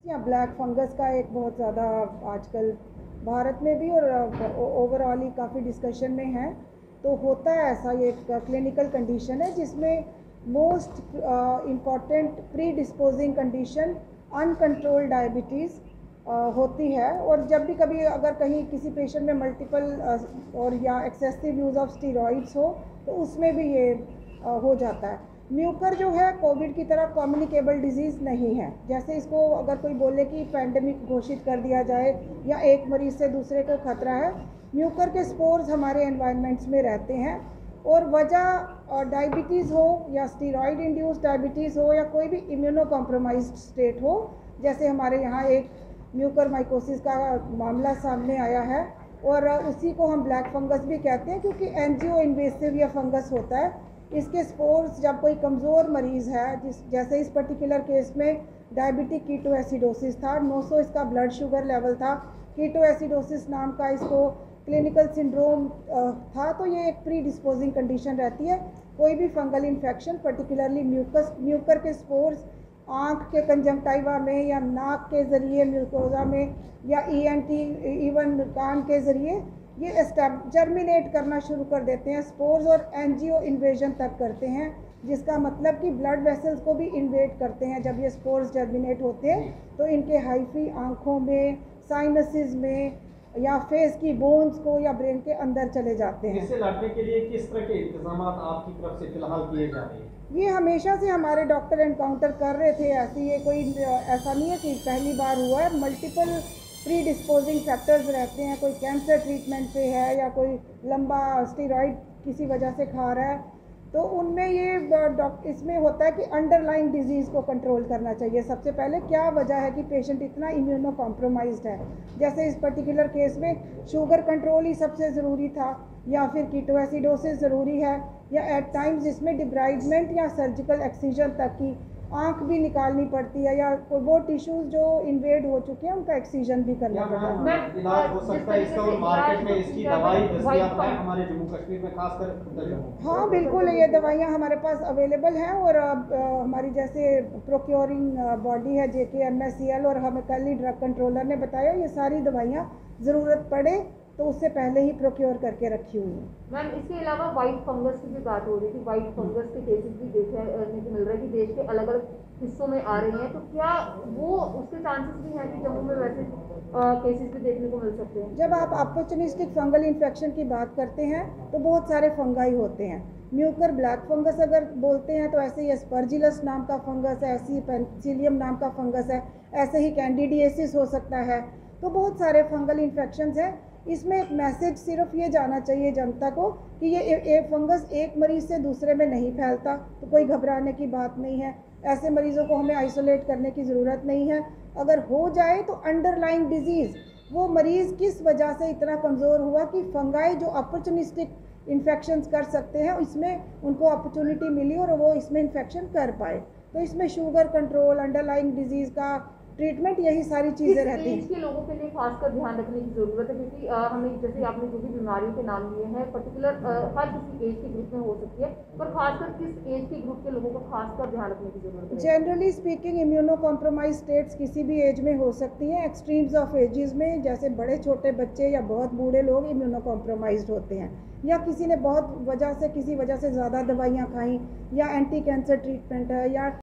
या black fungus का एक बहुत ज़्यादा आजकल भारत में भी और ओवरऑल ही काफ़ी डिस्कशन में है। तो होता है ऐसा, ये एक क्लिनिकल कंडीशन है जिसमें most important predisposing condition uncontrolled diabetes होती है। और जब भी कभी अगर कहीं किसी पेशेंट में मल्टीपल और या एक्सेसिव यूज़ ऑफ स्टीरॉइड्स हो तो उसमें भी ये हो जाता है। म्यूकर जो है कोविड की तरह कम्युनिकेबल डिजीज़ नहीं है। जैसे इसको अगर कोई बोले कि पैंडेमिक घोषित कर दिया जाए या एक मरीज़ से दूसरे को खतरा है, म्यूकर के स्पोर्स हमारे एनवायरनमेंट्स में रहते हैं। और वजह डायबिटीज़ हो या स्टीरॉयड इंड्यूस्ड डायबिटीज़ हो या कोई भी इम्यूनो कॉम्प्रोमाइज्ड स्टेट हो, जैसे हमारे यहाँ एक म्यूकर माइकोसिस का मामला सामने आया है और उसी को हम ब्लैक फंगस भी कहते हैं क्योंकि एंजियो इन्वेसिव या फंगस होता है। इसके स्पोर्स जब कोई कमज़ोर मरीज़ है, जैसे इस पर्टिकुलर केस में डायबिटिक कीटोएसिडोसिस था, 900 इसका ब्लड शुगर लेवल था, कीटोएसिडोसिस नाम का इसको क्लिनिकल सिंड्रोम था। तो ये एक प्री डिस्पोजिंग कंडीशन रहती है। कोई भी फंगल इन्फेक्शन पर्टिकुलरली म्यूकर के स्पोर्स आँख के कंजंक्टिवा में या नाक के ज़रिए म्यूकोजा में या ईएनटी इवन कान के ज़रिए ये जर्मिनेट करना शुरू कर देते हैं स्पोर्स और एंजियो इन्वेजन तक करते हैं, जिसका मतलब कि ब्लड वेसल्स को भी इन्वेट करते हैं। जब ये स्पोर्स जर्मिनेट होते हैं तो इनके हाइफी आँखों में, साइनसिस में या फेस की बोन्स को या ब्रेन के अंदर चले जाते हैं। इससे लड़ने के लिए किस तरह के इंतजाम आपकी तरफ से फिलहाल किए जा रहे हैं? ये हमेशा से हमारे डॉक्टर एनकाउंटर कर रहे थे। ऐसी ये कोई ऐसा नहीं है कि पहली बार हुआ है। मल्टीपल प्री डिस्पोजिंग फैक्टर्स रहते हैं। कोई कैंसर ट्रीटमेंट पे है या कोई लंबा स्टीरॉयड किसी वजह से खा रहा है, तो उनमें ये इसमें होता है कि अंडरलाइंग डिजीज़ को कंट्रोल करना चाहिए। सबसे पहले क्या वजह है कि पेशेंट इतना इम्यूनो कॉम्प्रोमाइज्ड है। जैसे इस पर्टिकुलर केस में शुगर कंट्रोल ही सबसे ज़रूरी था या फिर कीटोएसिडोसिस ज़रूरी है या एट टाइम्स इसमें डिब्राइडमेंट या सर्जिकल एक्सीजन तक की आँख भी निकालनी पड़ती है या वो टिश्यूज जो इन्वेड हो चुके हैं उनका एक्सीजन भी करना पड़ता है। इलाज हो सकता है इसका और मार्केट में इसकी दवाई दस्तयाब है हमारे जम्मू कश्मीर में, खासकर? हाँ बिल्कुल, ये दवाइयाँ हमारे पास अवेलेबल हैं और हमारी जैसे प्रोक्योरिंग बॉडी है JKMSCL और हमें कल ही ड्रग कंट्रोलर ने बताया ये सारी दवाइयाँ ज़रूरत पड़े तो उससे पहले ही प्रोक्योर करके रखी हुई है। मैम इसके अलावा वाइट फंगस की भी बात हो रही थी। वाइट फंगस के केसेस भी देखने को मिल रहे हैं कि देश के अलग अलग हिस्सों में आ रही हैं, तो क्या वो उसके चांसेस भी हैं कि जम्मू में वैसे केसेस भी देखने को मिल सकते हैं? जब आप अपॉर्चुनिस्टिक फंगल इन्फेक्शन की बात करते हैं तो बहुत सारे फंगाई होते हैं। म्यूकर ब्लैक फंगस अगर बोलते हैं तो ऐसे ही एस्परजिलस नाम का फंगस है, ऐसे ही पेनिसिलियम नाम का फंगस है, ऐसे ही कैंडिडियासिस हो सकता है। तो बहुत सारे फंगल इन्फेक्शंस हैं। इसमें एक मैसेज सिर्फ ये जाना चाहिए जनता को कि ये फंगस एक मरीज़ से दूसरे में नहीं फैलता, तो कोई घबराने की बात नहीं है। ऐसे मरीज़ों को हमें आइसोलेट करने की ज़रूरत नहीं है। अगर हो जाए तो अंडरलाइंग डिजीज़, वो मरीज़ किस वजह से इतना कमज़ोर हुआ कि फंगाई जो अपॉर्चुनिस्टिक इन्फेक्शंस कर सकते हैं इसमें उनको अपॉर्चुनिटी मिली और वो इसमें इन्फेक्शन कर पाए। तो इसमें शुगर कंट्रोल, अंडरलाइंग डिजीज़ का ट्रीटमेंट, यही सारी चीज़ें रहती हैं। के लोगों के लिए खासकर ध्यान रखने की ज़रूरत है क्योंकि हमें जैसे आपने जो भी बीमारियों के नाम लिए हैं पर्टिकुलर हर किसी एज के ग्रुप में हो सकती है, पर खासकर किस एज के ग्रुप के लोगों को खासकर ध्यान रखने की ज़रूरत है? Generally speaking immuno compromise states किसी भी एज में हो सकती हैं। एक्सट्रीम्स ऑफ एजेस में जैसे बड़े छोटे बच्चे या बहुत बूढ़े लोग इम्यूनो कॉम्प्रोमाइज्ड होते हैं या किसी ने बहुत किसी वजह से ज़्यादा दवाइयाँ खाई या एंटी कैंसर ट्रीटमेंट है या